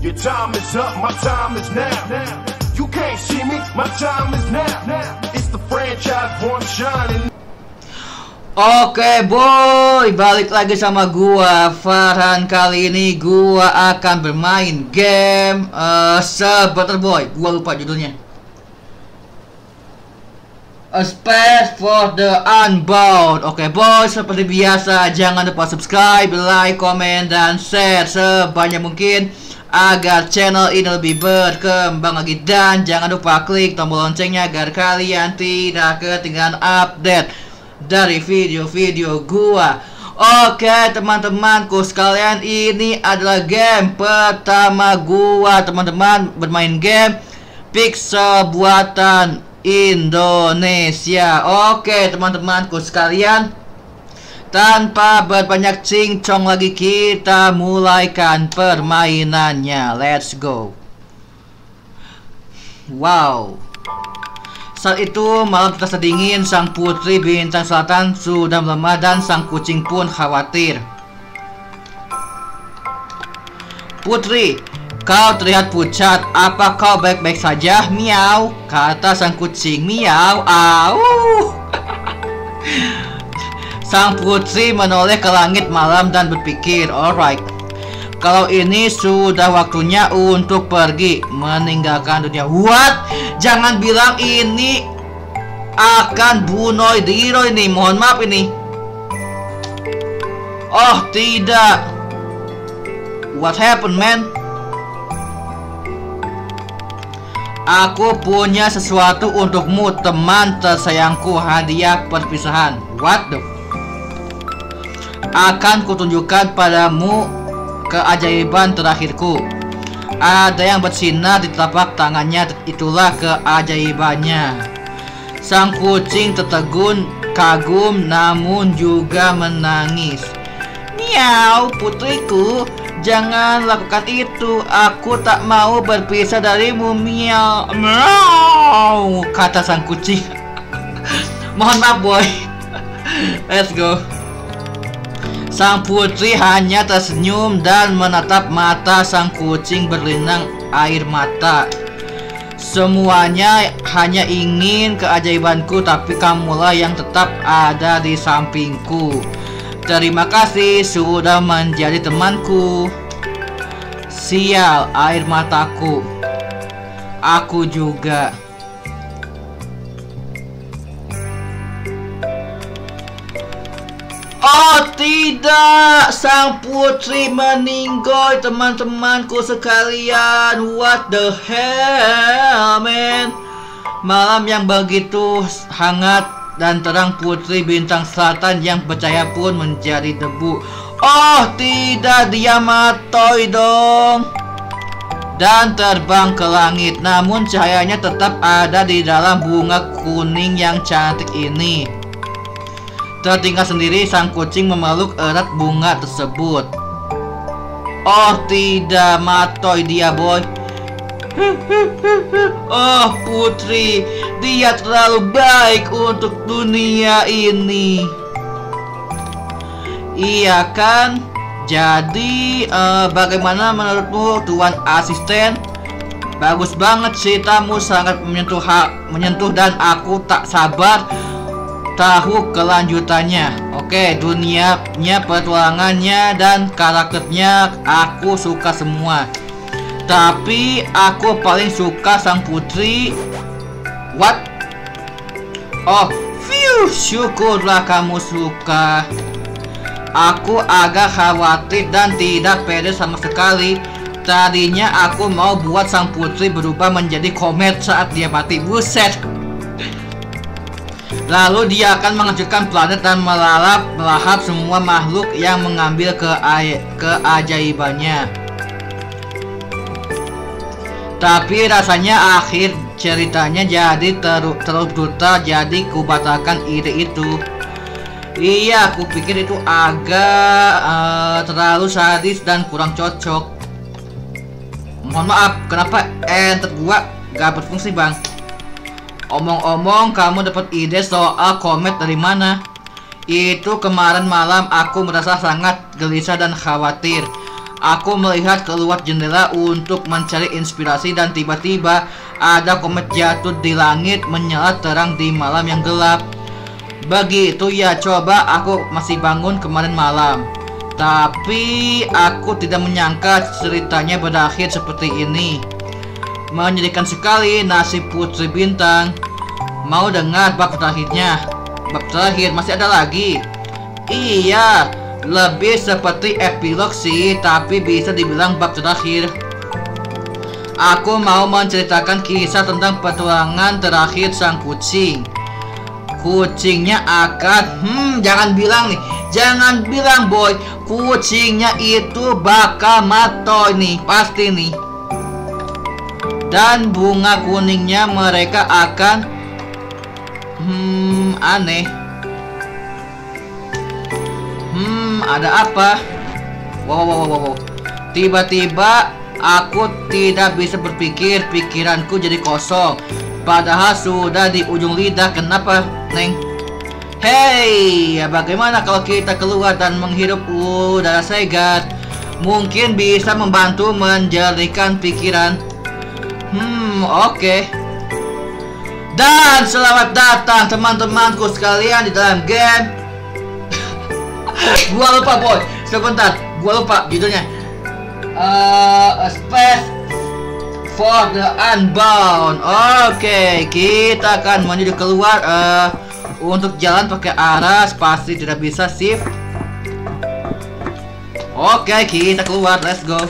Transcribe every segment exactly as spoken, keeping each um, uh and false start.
Your time is up, my time is now. You can't see me, my time is now. It's the franchise born shining. Oke boy, balik lagi sama gua Farhan. Kali ini gua akan bermain game uh, Better Boy. Gua lupa judulnya. A Space for the Unbound. Oke boy, seperti biasa jangan lupa subscribe, like, komen, dan share sebanyak mungkin agar channel ini lebih berkembang lagi. Dan jangan lupa klik tombol loncengnya agar kalian tidak ketinggalan update dari video-video gua. Oke teman-temanku sekalian, ini adalah game pertama gua teman-teman bermain game Pixel buatan Indonesia. Oke teman-temanku sekalian, tanpa berbanyak cincong lagi kita mulaikan permainannya. Let's go. Wow. Saat itu malam terasa dingin, sang putri bintang selatan sudah melemah dan sang kucing pun khawatir. Putri, kau terlihat pucat, apa kau baik-baik saja? Miau, kata sang kucing. Miau, au. Sang putri menoleh ke langit malam dan berpikir, alright, kalau ini sudah waktunya untuk pergi meninggalkan dunia. What? Jangan bilang ini akan bunuh diri ini. Mohon maaf ini. Oh tidak. What happened man? Aku punya sesuatu untukmu teman tersayangku, hadiah perpisahan. What the f- Akan kutunjukkan padamu keajaiban terakhirku. Ada yang bersinar di telapak tangannya, itulah keajaibannya. Sang kucing tertegun, kagum, namun juga menangis. Miau, putriku, jangan lakukan itu. Aku tak mau berpisah darimu. Miau, miau, kata sang kucing. Mohon maaf boy. Let's go. Sang putri hanya tersenyum dan menatap mata sang kucing berlinang air mata. Semuanya hanya ingin keajaibanku, tapi kamulah yang tetap ada di sampingku. Terima kasih sudah menjadi temanku. Sial, air mataku. Aku juga. Oh tidak, sang putri meninggal teman-temanku sekalian. What the hell man. Malam yang begitu hangat dan terang, putri bintang selatan yang percaya pun menjadi debu. Oh tidak, dia mati dong dan terbang ke langit. Namun cahayanya tetap ada di dalam bunga kuning yang cantik ini. Tertinggal sendiri, sang kucing memeluk erat bunga tersebut. Oh tidak, mati dia boy. Oh putri, dia terlalu baik untuk dunia ini. Iya kan? Jadi uh, bagaimana menurutmu tuan asisten? Bagus banget ceritamu, sangat menyentuh, menyentuh dan aku tak sabar tahu kelanjutannya. Oke, dunianya, petualangannya, dan karakternya aku suka semua. Tapi aku paling suka sang putri. What? Oh, phew, syukurlah kamu suka. Aku agak khawatir dan tidak pede sama sekali. Tadinya aku mau buat sang putri berubah menjadi komet saat dia mati. Buset. Lalu dia akan menghancurkan planet dan melalap melahap semua makhluk yang mengambil ke keajaibannya. Tapi rasanya akhir ceritanya jadi terus terus brutal, jadi kubatalkan ide itu. Iya, aku pikir itu agak uh, terlalu sadis dan kurang cocok. Mohon maaf, kenapa enter gua gak berfungsi bang? Omong-omong, kamu dapat ide soal komet dari mana? Itu kemarin malam aku merasa sangat gelisah dan khawatir. Aku melihat keluar jendela untuk mencari inspirasi dan tiba-tiba ada komet jatuh di langit menyala terang di malam yang gelap. Begitu ya, coba aku masih bangun kemarin malam. Tapi aku tidak menyangka ceritanya berakhir seperti ini. Menyedihkan sekali nasib Putri Bintang. Mau dengar bab terakhirnya? Bab terakhir masih ada lagi. Iya, lebih seperti epilog sih, tapi bisa dibilang bab terakhir. Aku mau menceritakan kisah tentang petualangan terakhir sang kucing. Kucingnya akan, hmm, jangan bilang nih, jangan bilang boy, kucingnya itu bakal mati nih, pasti nih. Dan bunga kuningnya mereka akan, hmm, aneh. Hmm, ada apa? Wow, wow, wow, wow. Tiba-tiba aku tidak bisa berpikir, pikiranku jadi kosong. Padahal sudah di ujung lidah. Kenapa, Neng? Hei, ya bagaimana kalau kita keluar dan menghirup udara segar? Mungkin bisa membantu menjernihkan pikiran. Hmm, oke. Okay. Dan selamat datang teman-temanku sekalian di dalam game. Gua lupa boy, sebentar, gua lupa judulnya. Uh, a space for the Unbound. Oke, okay, kita akan menuju keluar. Uh, untuk jalan pakai arah spasi tidak bisa shift. Oke, okay, kita keluar. Let's go.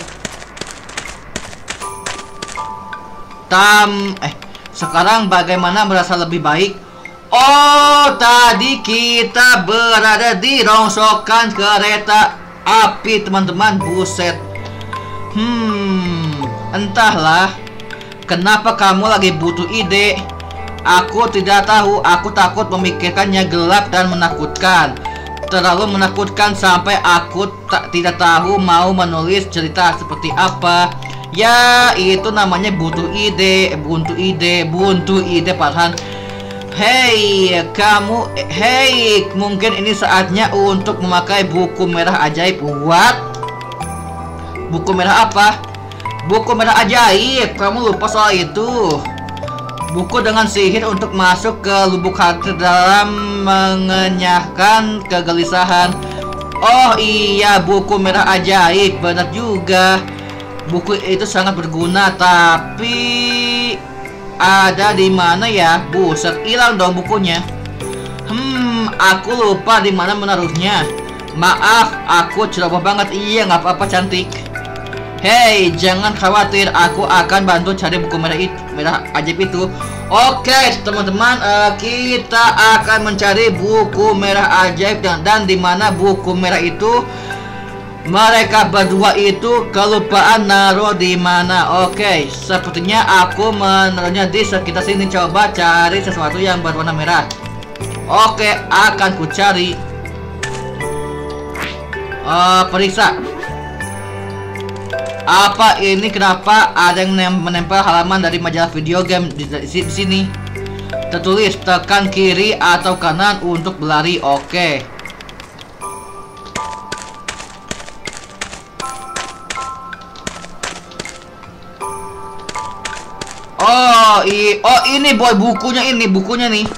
Tam, eh, sekarang bagaimana merasa lebih baik? Oh, tadi kita berada di rongsokan kereta api, teman-teman. Buset. Hmm, entahlah. Kenapa kamu lagi butuh ide? Aku tidak tahu. Aku takut memikirkannya gelap dan menakutkan. Terlalu menakutkan sampai aku tak tidak tahu mau menulis cerita seperti apa. Ya, itu namanya butuh ide, buntu ide, buntu ide Farhan. Hei, kamu, hei, mungkin ini saatnya untuk memakai buku merah ajaib. What? Buku merah apa? Buku merah ajaib. Kamu lupa soal itu. Buku dengan sihir untuk masuk ke lubuk hati dalam mengenyahkan kegelisahan. Oh iya, buku merah ajaib. Benar juga. Buku itu sangat berguna, tapi ada di mana ya? Buset, hilang dong bukunya. Hmm, aku lupa di mana menaruhnya. Maaf, aku ceroboh banget. Iya, nggak apa-apa cantik. Hei, jangan khawatir, aku akan bantu cari buku merah itu, merah ajaib itu. Oke, teman-teman, uh, kita akan mencari buku merah ajaib dan dan di mana buku merah itu. Mereka berdua itu kelupaan naruh di mana. Oke, sepertinya aku menaruhnya di sekitar sini. Coba cari sesuatu yang berwarna merah. Oke, akan ku cari. Uh, periksa. Apa ini? Kenapa ada yang menempel halaman dari majalah video game di, di, di sini? Tertulis tekan kiri atau kanan untuk berlari. Oke. Oh, i oh ini boy bukunya, ini bukunya nih.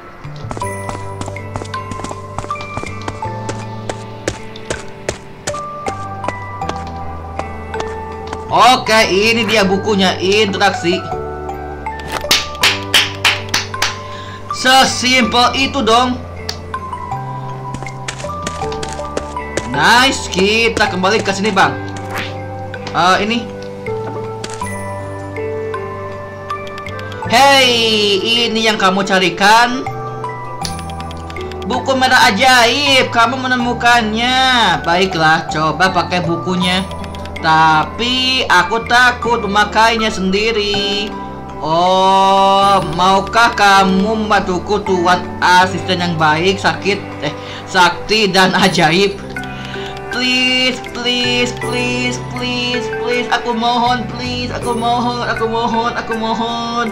Oke, ini dia bukunya, interaksi. Sesimpel itu dong. Nice, kita kembali ke sini, Bang. Uh, ini. Hei, ini yang kamu carikan? Buku merah ajaib, kamu menemukannya. Baiklah, coba pakai bukunya. Tapi aku takut memakainya sendiri. Oh, maukah kamu membantuku, Tuan asisten yang baik, sakit, eh, sakti dan ajaib? Please, please, please, please, please, aku mohon, please, aku mohon, aku mohon, aku mohon.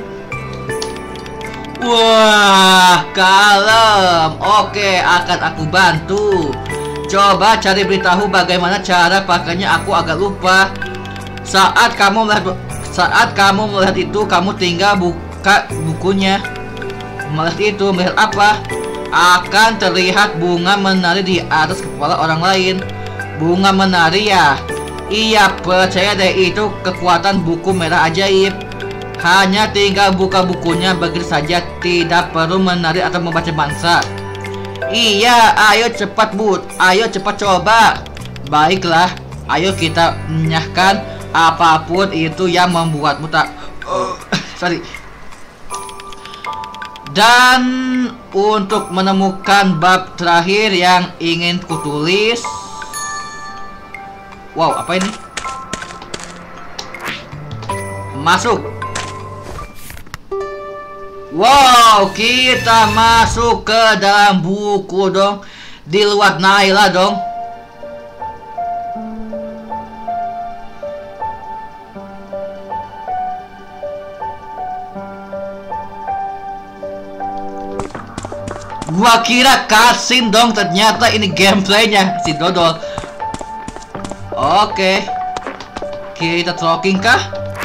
Wah, kalem. Oke, akan aku bantu. Coba cari beritahu bagaimana cara pakainya, aku agak lupa. Saat kamu melihat saat kamu melihat itu, kamu tinggal buka bukunya. Melihat itu, melihat apa? Akan terlihat bunga menari di atas kepala orang lain. Bunga menari ya? Iya, percaya deh, itu kekuatan buku merah ajaib. Hanya tinggal buka bukunya begitu saja, tidak perlu menari atau membaca bangsa. Iya, ayo cepat Bud, ayo cepat coba. Baiklah, ayo kita menyahkan apapun itu yang membuatmu tak uh, sorry. Dan untuk menemukan bab terakhir yang ingin kutulis. Wow, apa ini? Masuk. Wow, kita masuk ke dalam buku dong. Di luar Naila dong. Gua kira cutscene dong, ternyata ini gameplaynya si Dodol. Oke, kita talking kah?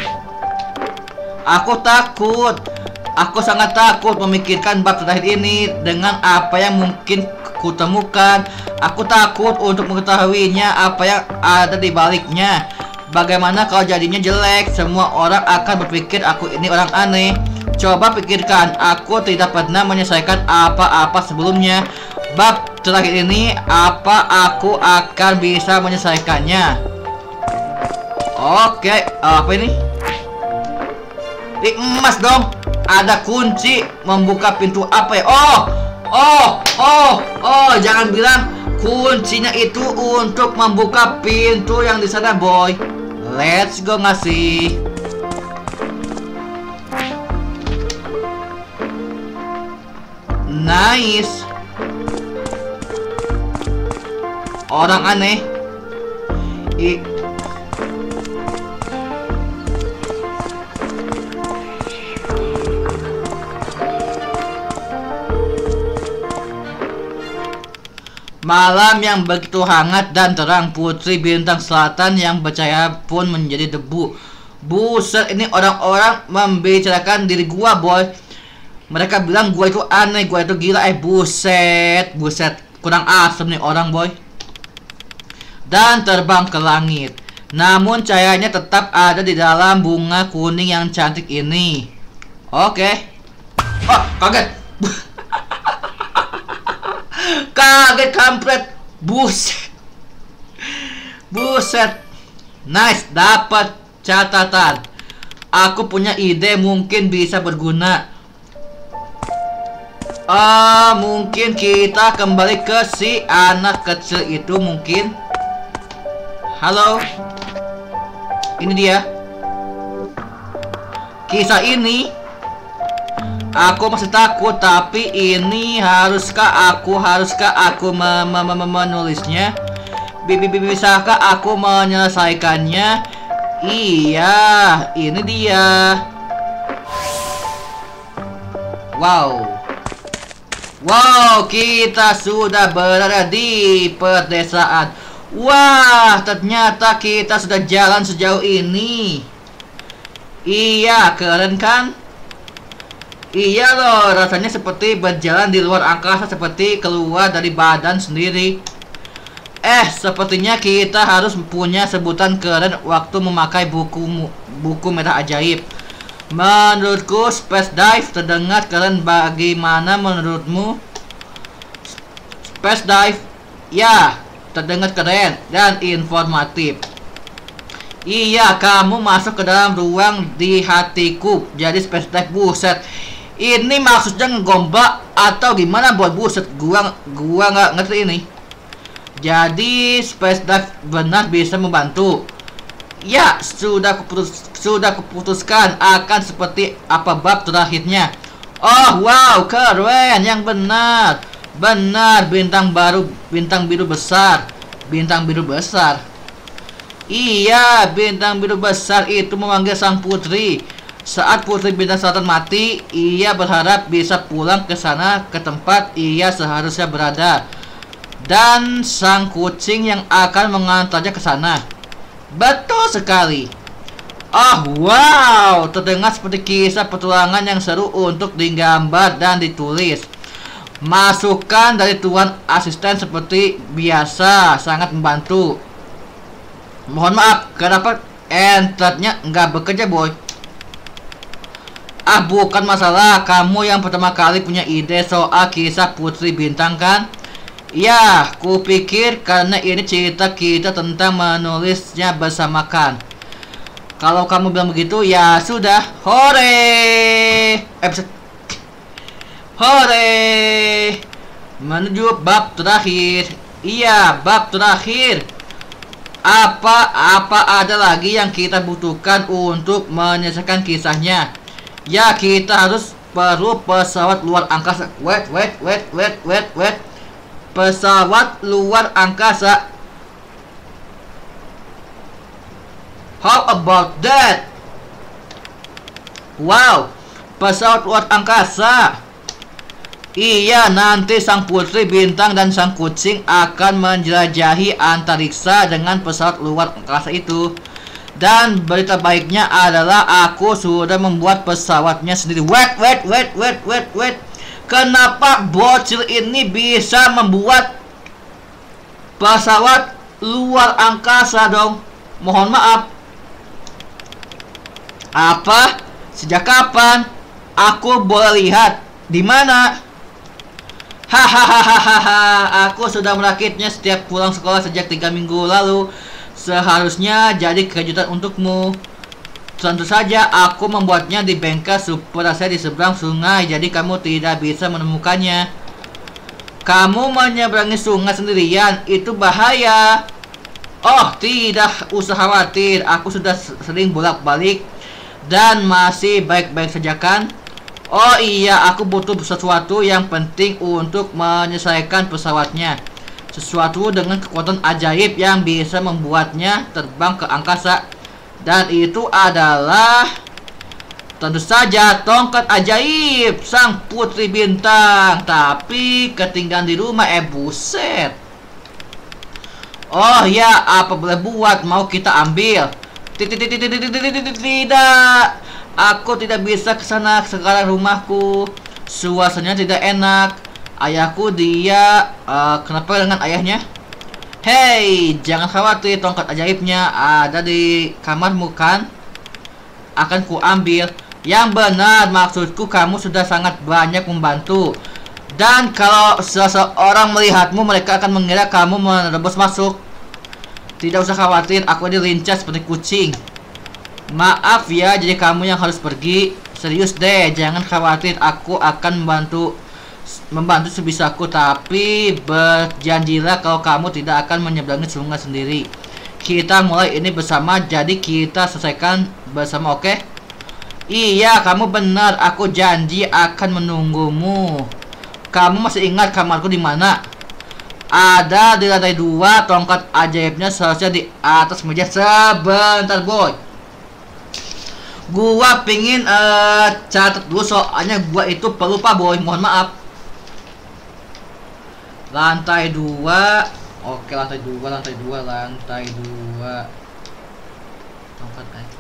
Aku takut. Aku sangat takut memikirkan bab terakhir ini dengan apa yang mungkin kutemukan. Aku takut untuk mengetahuinya apa yang ada di baliknya. Bagaimana kalau jadinya jelek? Semua orang akan berpikir aku ini orang aneh. Coba pikirkan, aku tidak pernah menyelesaikan apa-apa sebelumnya. Bab terakhir ini, apa aku akan bisa menyelesaikannya? Oke, apa ini? Di emas dong. Ada kunci membuka pintu apa ya? Oh, oh, oh, oh, jangan bilang kuncinya itu untuk membuka pintu yang di sana, boy. Let's go ngasih. Nice. Orang aneh. I Malam yang begitu hangat dan terang, putri bintang selatan yang bercahaya pun menjadi debu. Buset, ini orang-orang membicarakan diri gua, boy. Mereka bilang gua itu aneh, gua itu gila. Eh, buset, buset, kurang asem nih orang, boy. Dan terbang ke langit. Namun cahayanya tetap ada di dalam bunga kuning yang cantik ini. Oke. Oh, kaget. Kaget kampret. Buset. Buset. Nice, dapat catatan. Aku punya ide, mungkin bisa berguna. Ah, uh, mungkin kita kembali ke si anak kecil itu mungkin. Halo. Ini dia. Kisah ini aku masih takut, tapi ini haruskah aku haruskah aku me me me menulisnya? Bisakah aku menyelesaikannya? Iya, ini dia. Wow. Wow, kita sudah berada di pedesaan. Wah, ternyata kita sudah jalan sejauh ini. Iya, keren kan? Iya loh, rasanya seperti berjalan di luar angkasa, seperti keluar dari badan sendiri. Eh, sepertinya kita harus punya sebutan keren waktu memakai buku buku merah ajaib. Menurutku Space Dive terdengar keren. Bagaimana menurutmu? Space Dive, ya, terdengar keren dan informatif. Iya, kamu masuk ke dalam ruang di hatiku. Jadi Space Dive, buset. Ini maksudnya ngegombak atau gimana buat buset? Gua gua nggak ngerti ini. Jadi Space Dive benar bisa membantu. Ya, sudah kuputus, sudah kuputuskan akan seperti apa bab terakhirnya. Oh, wow, keren, yang benar. Benar, bintang baru, bintang biru besar. Bintang biru besar. Iya, bintang biru besar itu memanggil sang putri. Saat putri bintang selatan mati, ia berharap bisa pulang ke sana, ke tempat ia seharusnya berada. dan sang kucing yang akan mengantarnya ke sana. Betul sekali. Oh wow, terdengar seperti kisah petualangan yang seru untuk digambar dan ditulis. Masukan dari tuan asisten seperti biasa sangat membantu. Mohon maaf, kenapa enternya nggak bekerja, boy? Ah, bukan masalah. Kamu yang pertama kali punya ide soal kisah Putri Bintang kan? Ya, kupikir karena ini cerita kita tentang menulisnya bersamakan. Kalau kamu bilang begitu, ya sudah. Hore! Episode Hore! Menuju bab terakhir. Iya, bab terakhir. Apa apa ada lagi yang kita butuhkan untuk menyelesaikan kisahnya? Ya, kita harus perlu pesawat luar angkasa. Wait, wait, wait, wait, wait, wait. Pesawat luar angkasa. How about that? Wow, pesawat luar angkasa. Iya, nanti sang Putri Bintang dan sang kucing akan menjelajahi antariksa dengan pesawat luar angkasa itu. Dan berita baiknya adalah aku sudah membuat pesawatnya sendiri. Wait, wait, wait, wait, wait, wait. Kenapa bocil ini bisa membuat pesawat luar angkasa dong? Mohon maaf. Apa? Sejak kapan? Aku boleh lihat. Di mana? Hahaha. Aku sudah merakitnya setiap pulang sekolah sejak tiga minggu lalu. Seharusnya jadi kejutan untukmu. Tentu saja aku membuatnya di bengkel super saya di seberang sungai, jadi kamu tidak bisa menemukannya. Kamu menyeberangi sungai sendirian, itu bahaya. Oh, tidak usah khawatir, aku sudah sering bolak-balik dan masih baik-baik saja kan? Oh iya, aku butuh sesuatu yang penting untuk menyelesaikan pesawatnya. Sesuatu dengan kekuatan ajaib yang bisa membuatnya terbang ke angkasa. Dan itu adalah tentu saja tongkat ajaib sang Putri Bintang. Tapi ketinggalan di rumah, eh buset. Oh ya, apa boleh buat, mau kita ambil? Tidak, aku tidak bisa ke sana sekarang, rumahku suasananya tidak enak. Ayahku dia uh, kenapa dengan ayahnya? Hei, jangan khawatir, tongkat ajaibnya ada di kamarmu kan? Akan ku ambil. Yang benar, maksudku kamu sudah sangat banyak membantu. Dan kalau seseorang melihatmu, mereka akan mengira kamu menerobos masuk. Tidak usah khawatir, aku ini lincah seperti kucing. Maaf ya, jadi kamu yang harus pergi. Serius deh, jangan khawatir, aku akan membantu membantu sebisaku, tapi berjanjilah kalau kamu tidak akan menyeberangi sungai sendiri. Kita mulai ini bersama, jadi kita selesaikan bersama, oke? Okay? Iya, kamu benar, aku janji akan menunggumu. Kamu masih ingat kamarku di mana? Ada di lantai dua, tongkat ajaibnya seharusnya di atas meja. Sebentar, boy. Gua pingin uh, catat dulu, soalnya gua itu pelupa, boy. Mohon maaf. Lantai dua. Oke, lantai dua, lantai dua, lantai dua. Tongkat aja.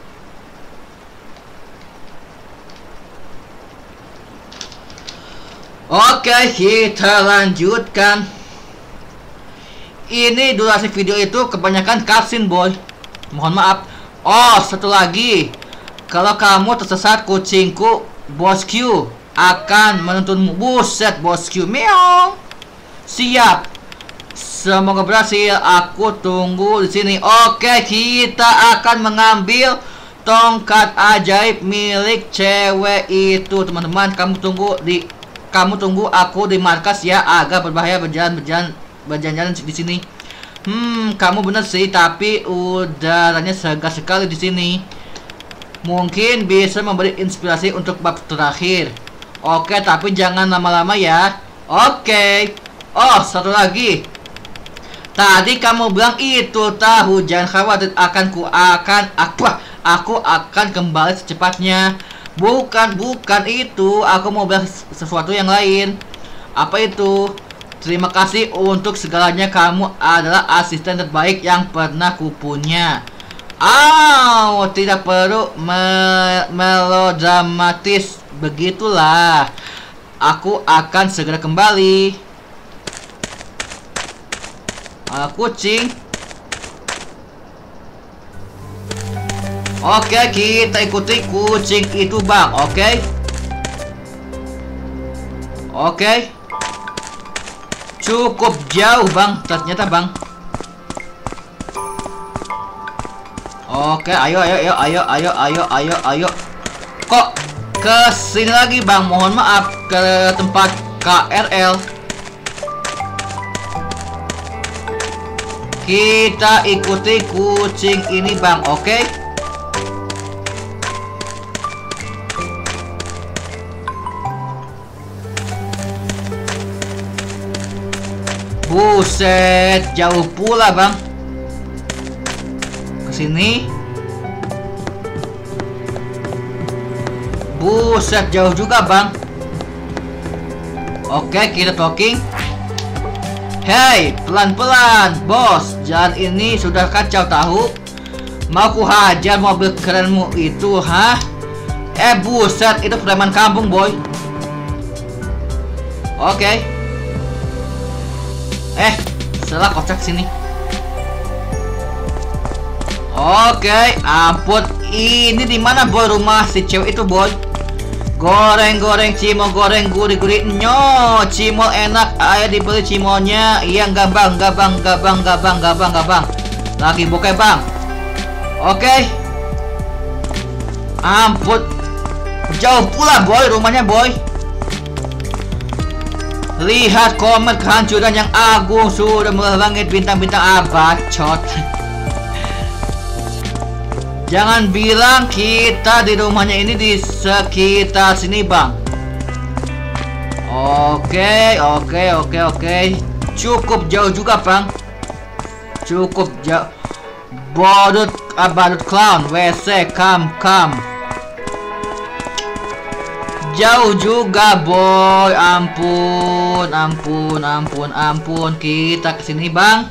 Oke, kita lanjutkan. Ini durasi video itu kebanyakan cutscene, boy. Mohon maaf. Oh, satu lagi. Kalau kamu tersesat, kucingku Bosku akan menuntunmu. Buset, Bosku, meow. Siap. Semoga berhasil. Aku tunggu di sini. Oke, kita akan mengambil tongkat ajaib milik cewek itu, teman-teman. Kamu tunggu di kamu tunggu aku di markas ya. Agak berbahaya berjalan berjalan berjalan-jalan di sini. Hmm, kamu benar sih, tapi udaranya segar sekali di sini. Mungkin bisa memberi inspirasi untuk bab terakhir. Oke, tapi jangan lama-lama ya. Oke. Oh, satu lagi. Tadi kamu bilang itu tahu, jangan khawatir, akan ku akan apa? Aku akan kembali secepatnya. Bukan, bukan itu. Aku mau bilang sesuatu yang lain. Apa itu? Terima kasih untuk segalanya, kamu adalah asisten terbaik yang pernah kupunya. Oh, tidak perlu me melodramatis. Begitulah. Aku akan segera kembali. Ah, kucing. Oke, kita ikuti kucing itu, Bang. Oke. Oke. Cukup jauh, Bang. Ternyata, Bang. Oke, ayo ayo ayo ayo ayo ayo ayo ayo. Kok ke sini lagi, Bang? Mohon maaf, ke tempat K R L. Kita ikuti kucing ini, Bang. Oke. Buset, jauh pula, Bang. Kesini. Buset, jauh juga, Bang. Oke, kita talking. Hey, pelan-pelan, bos. Jalan ini sudah kacau tahu. Mau ku hajar mobil kerenmu itu, hah? Eh, buset, itu preman kampung, boy. Oke. Eh, salah kocak sini. Oke, ampun. Ini di mana, boy, rumah si cewek itu, boy? Goreng-goreng cimol, goreng gurih-gurih. Nyo, cimol enak. Ayo dibeli cimolnya. Iya, enggak, Bang, enggak, Bang, enggak, Bang, enggak, Bang, enggak, Bang, enggak, Bang. Lagi bokeh, Bang. Oke. Ampun. Jauh pula, boy, rumahnya, boy. Lihat komen kehancuran yang agung sudah melangit bintang-bintang abacot. Jangan bilang kita di rumahnya ini di sekitar sini, Bang. Oke, oke, oke, oke. Cukup jauh juga, Bang. Cukup jauh. Bodut, abadut clown, W C, kam, kam. Jauh juga, boy. Ampun, ampun, ampun, ampun. Kita kesini, Bang.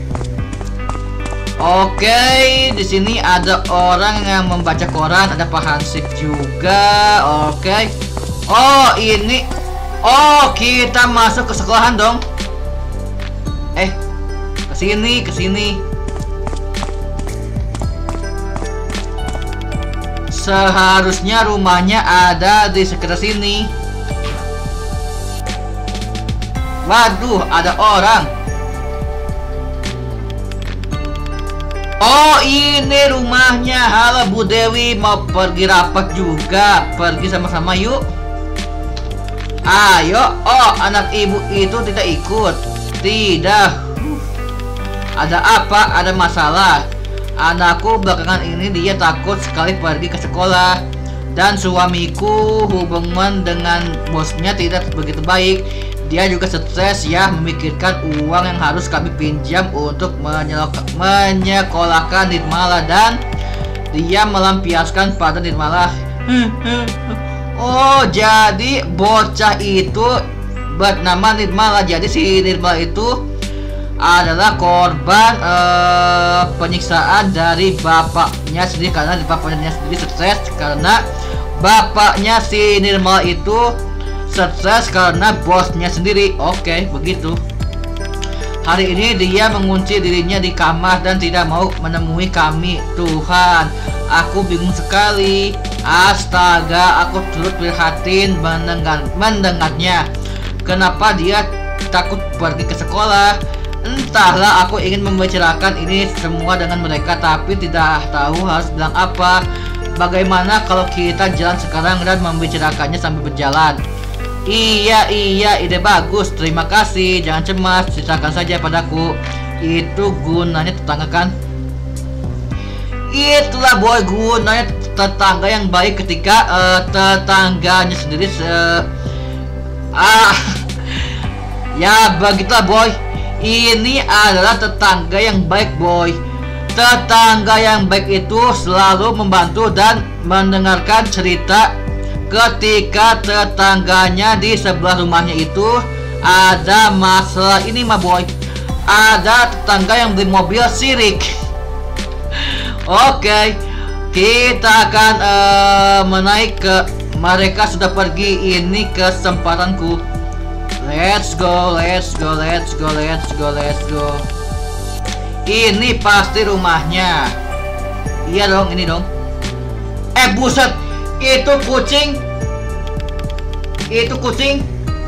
Oke, di sini ada orang yang membaca koran, ada Pak Hansip juga. Oke. Oh, ini. Oh, kita masuk ke sekolahan dong. Eh, kesini, kesini. Seharusnya rumahnya ada di sekitar sini. Waduh, ada orang. Oh, ini rumahnya. Halo Bu Dewi, mau pergi rapat juga. Pergi sama-sama yuk. Ayo. Oh, anak ibu itu tidak ikut. Tidak. Ada apa? Ada masalah. Anakku belakangan ini dia takut sekali pergi ke sekolah. Dan suamiku hubungan dengan bosnya tidak begitu baik. Dia juga stres ya, memikirkan uang yang harus kami pinjam untuk menyekolahkan Nirmala. Dan dia melampiaskan pada Nirmala. Oh, jadi bocah itu bernama Nirmala. Jadi si Nirmala itu adalah korban uh, penyiksaan dari bapaknya sendiri, karena bapaknya sendiri stres karena bapaknya si Nirmala itu stres karena bosnya sendiri. Oke, begitu. Hari ini dia mengunci dirinya di kamar dan tidak mau menemui kami. Tuhan, aku bingung sekali. Astaga, aku turut prihatin mendengar mendengarnya. Kenapa dia takut pergi ke sekolah? Entahlah, aku ingin membicarakan ini semua dengan mereka, tapi tidak tahu harus bilang apa. Bagaimana kalau kita jalan sekarang dan membicarakannya sambil berjalan? Iya, iya, ide bagus. Terima kasih. Jangan cemas, ceritakan saja padaku. Itu gunanya tetangga, kan? Itulah, boy, gunanya tetangga yang baik ketika uh, tetangganya sendiri uh, ah ya begitulah, boy. Ini adalah tetangga yang baik, boy. Tetangga yang baik itu selalu membantu dan mendengarkan cerita ketika tetangganya di sebelah rumahnya itu ada masalah ini mah boy. Ada tetangga yang beli mobil sirik. Oke, kita akan uh, menaik ke, mereka sudah pergi, ini kesempatanku. Let's go, let's go, let's go, let's go, let's go. Ini pasti rumahnya. Iya dong, ini dong. Eh buset, itu kucing. Itu kucing.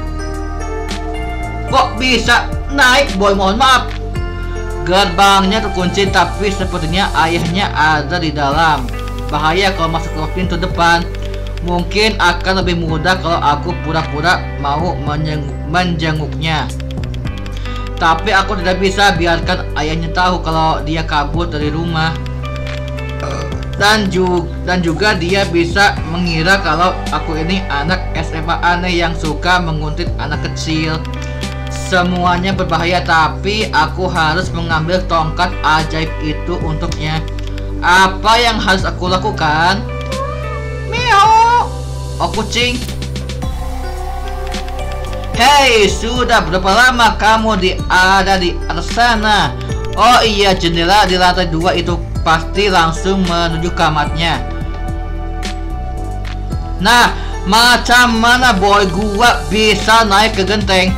Kok bisa naik boy, mohon maaf. Gerbangnya terkunci, tapi sepertinya ayahnya ada di dalam. Bahaya kalau masuk ke pintu depan. Mungkin akan lebih mudah kalau aku pura-pura mau menjenguk, menjenguknya. Tapi aku tidak bisa biarkan ayahnya tahu kalau dia kabur dari rumah. Dan juga, dan juga dia bisa mengira kalau aku ini anak S M A aneh yang suka menguntit anak kecil. Semuanya berbahaya, tapi aku harus mengambil tongkat ajaib itu untuknya. Apa yang harus aku lakukan? Meow. Oh kucing. Hei, sudah berapa lama kamu di ada di atas sana? Oh iya, jendela di lantai dua itu pasti langsung menuju kamarnya. Nah, macam mana boy gua bisa naik ke genteng?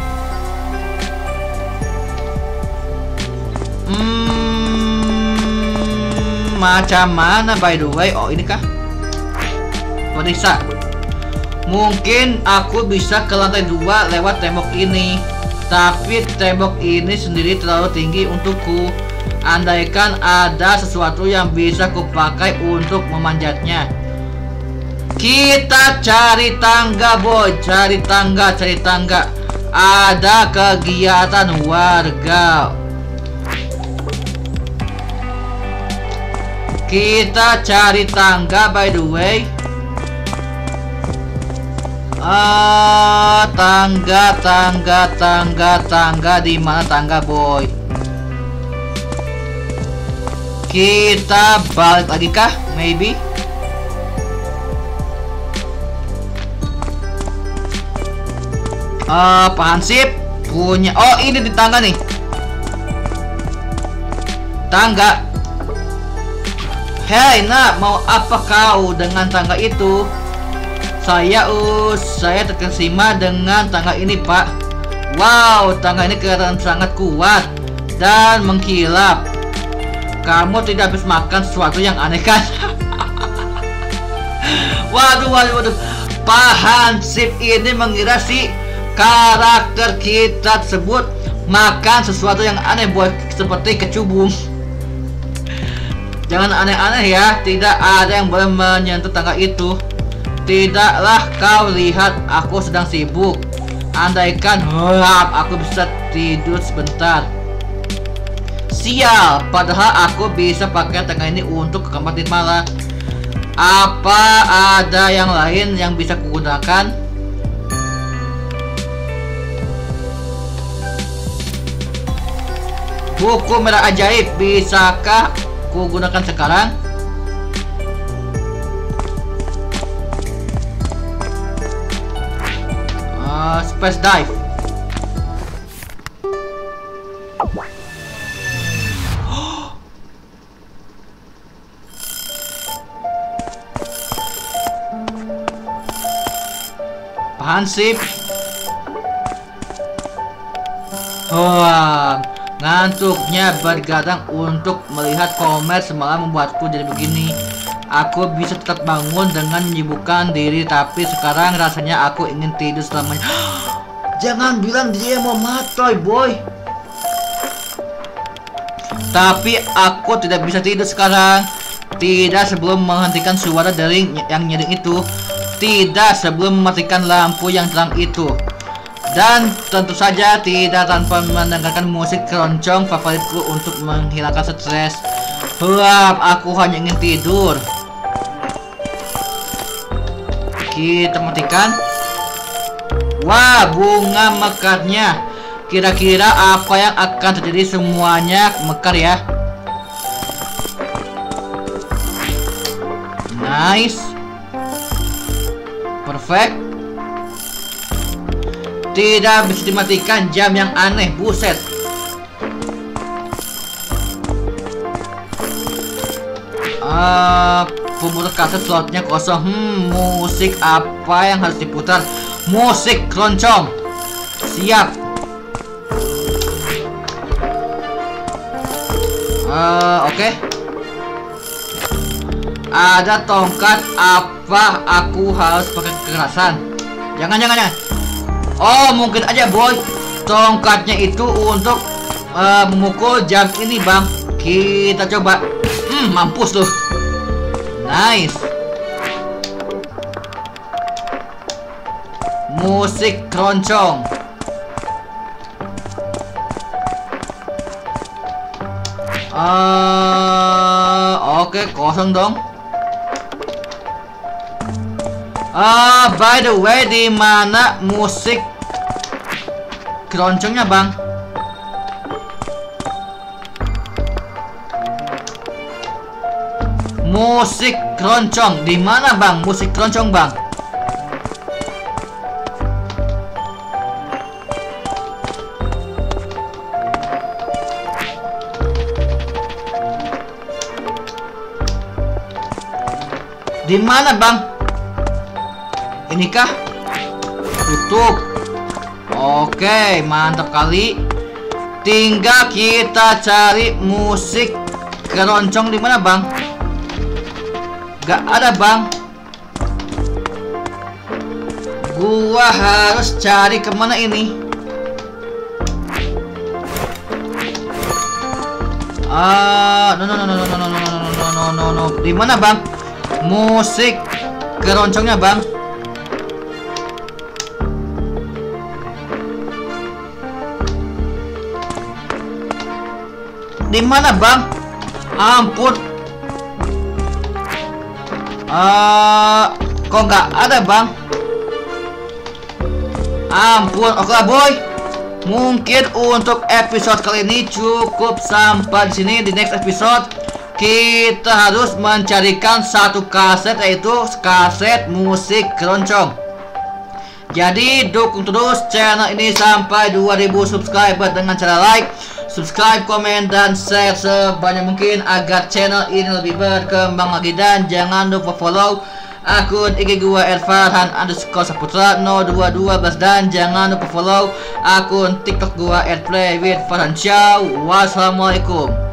Hmm, macam mana by the way? Oh ini kah? Periksa. Mungkin aku bisa ke lantai dua lewat tembok ini. Tapi tembok ini sendiri terlalu tinggi untukku. Andaikan ada sesuatu yang bisa kupakai untuk memanjatnya. Kita cari tangga boy, cari tangga, cari tangga. Ada kegiatan warga. Kita cari tangga by the way. Ah, tangga, tangga, tangga, tangga, di mana tangga boy? Kita balik lagi kah? Maybe. Ah, Pak Hansip punya. Oh, ini di tangga nih. Tangga. Hei nak, mau apa kau dengan tangga itu? Saya us, saya terkesima dengan tangga ini pak. Wow, tangga ini kelihatan sangat kuat dan mengkilap. Kamu tidak habis makan sesuatu yang aneh kan? Waduh, waduh, waduh. Pak Hansip ini mengira si karakter kita tersebut makan sesuatu yang aneh buat seperti kecubung. Jangan aneh-aneh ya, tidak ada yang boleh menyentuh tangga itu. Tidaklah kau lihat aku sedang sibuk. Andaikan huap, aku bisa tidur sebentar. Sial, padahal aku bisa pakai tangga ini untuk ke kamar malah. Apa ada yang lain yang bisa kugunakan? Buku merah ajaib, bisakah ku gunakan sekarang? Uh, space dive. Pak Hansip. Wah, ngantuknya bergadang untuk melihat komet semalam membuatku jadi begini. Aku bisa tetap bangun dengan menyibukkan diri, tapi sekarang rasanya aku ingin tidur selamanya. Jangan bilang dia mau matoy boy. Tapi aku tidak bisa tidur sekarang. Tidak sebelum menghentikan suara dering yang nyering itu. Tidak sebelum mematikan lampu yang terang itu. Dan tentu saja tidak tanpa mendengarkan musik keroncong favoritku untuk menghilangkan stres. Huap, aku hanya ingin tidur. Kita matikan. Wah, bunga mekarnya. Kira-kira apa yang akan terjadi? Semuanya mekar ya. Nice. Perfect. Tidak bisa dimatikan, jam yang aneh, buset. Uh, pemutar kaset slotnya kosong. Hmm, musik apa yang harus diputar? Musik keroncong. Siap. Uh, Oke. Okay. Ada tongkat, apa aku harus pakai kekerasan? Jangan, jangan, jangan. Oh, mungkin aja boy, tongkatnya itu untuk uh, memukul jam ini bang. Kita coba. Hmm, mampus tuh. Nice. Musik keroncong. Uh, Oke, okay, kosong dong. Ah, uh, by the way, di mana musik keroncongnya, bang? Musik keroncong, di mana, bang? Musik keroncong, bang? Di mana, bang? Inikah? Tutup. Oke, mantap kali. Tinggal kita cari musik keroncong di mana, bang? Gak ada, bang. Gua harus cari kemana ini? Ah, no no no no no no no no no no no no. Di mana, bang? Musik keroncongnya, bang? Di mana, bang? Ampun. Uh, kok nggak ada, bang? Ampun. Oke lah, boy. Mungkin untuk episode kali ini cukup sampai di sini. Di next episode kita harus mencarikan satu kaset, yaitu kaset musik keroncong. Jadi dukung terus channel ini sampai dua ribu subscriber dengan cara like, subscribe, komen, dan share sebanyak mungkin agar channel ini lebih berkembang lagi. Dan jangan lupa follow akun I G gua Erfarhan underscore Saputra nol dua dua belas, dan jangan lupa follow akun TikTok gua Erplay with Farhan. Ciao, wassalamualaikum.